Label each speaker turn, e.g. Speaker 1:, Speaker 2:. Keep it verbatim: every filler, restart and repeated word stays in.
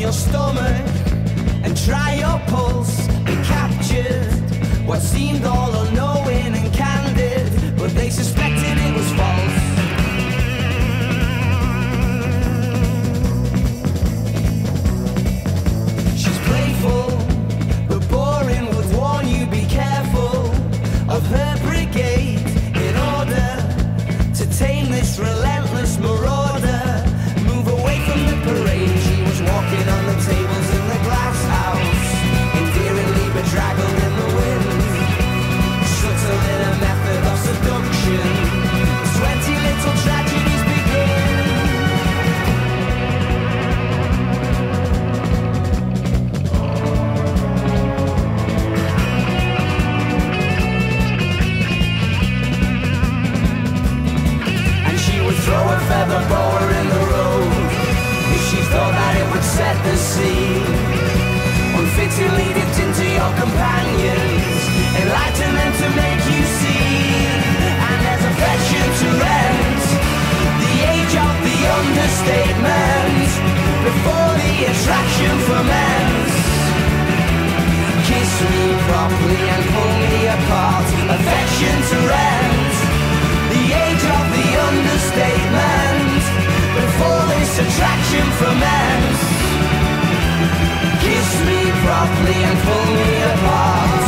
Speaker 1: your stomach and try your pulse. They captured what seemed all unknowing and candid, but they suspected it was false. She's playful, but boring, would warn you be careful of her brigade in order to tame this relentless marauder. Move away from the parade. She was walking on the tables in the glass house, endearingly bedraggled in the wind, subtle in a method of seduction. Twenty little tragedies begin. And she would throw a feather boa in the road if she thought that it would set the scene. Unfittingly dipped into your companions, enlighten them to make you see. And there's affection to rent, the age of the understatement, before the attraction ferments. Kiss me properly and pull me apart, affection to rent, the age of the understatement, before this attraction ferments. Kiss me properly and pull me apart.